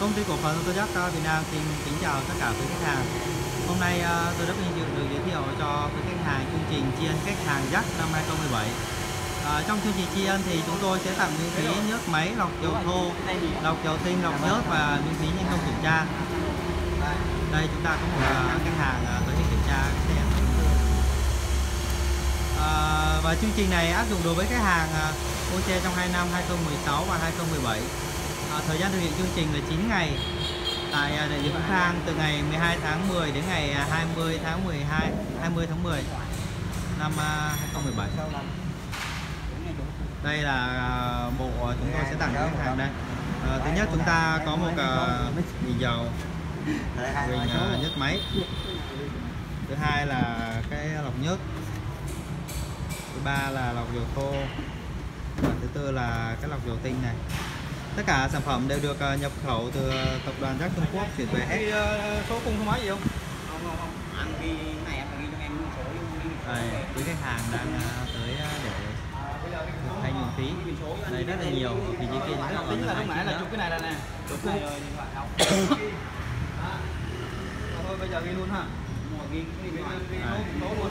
Công ty cổ phần ô tô Jac Việt Nam xin kính chào tất cả quý khách hàng. Hôm nay tôi rất vinh dự được giới thiệu cho quý khách hàng chương trình tri ân khách hàng Jac năm 2017. Trong chương trình tri ân thì chúng tôi sẽ tặng miễn phí nhớt máy, lọc dầu thô, lọc dầu tinh, lọc nhớt và miễn phí nhân công kiểm tra. Đây chúng ta có một khách hàng tới để kiểm tra xe. Và chương trình này áp dụng đối với khách hàng mua xe trong 2 năm 2016 và 2017. Thời gian thực hiện chương trình là 9 ngày tại đại lý Phúc Khang, từ ngày 12 tháng 10 đến ngày 20 tháng 10 năm 2017. Đây là bộ chúng tôi sẽ tặng cho khách hàng đây. Thứ nhất chúng ta có một bình dầu, bình nhớt máy. Thứ hai là cái lọc nhớt. Thứ ba là lọc dầu thô. Và thứ tư là cái lọc dầu tinh này. Tất cả sản phẩm đều được nhập khẩu từ tập đoàn Jac Trung Quốc chuyển về hết. Số khung số máy gì không? Không. Anh ghi này em ghi cho em số. Đây, quý khách hàng đang tới để thay miễn phí. Đây rất là nhiều, vì dưới kia rất tính là lúc nãy là chụp cái này là nè. Chụp này rồi điện thoại không? Thôi bây giờ ghi luôn ha. Ghi số luôn.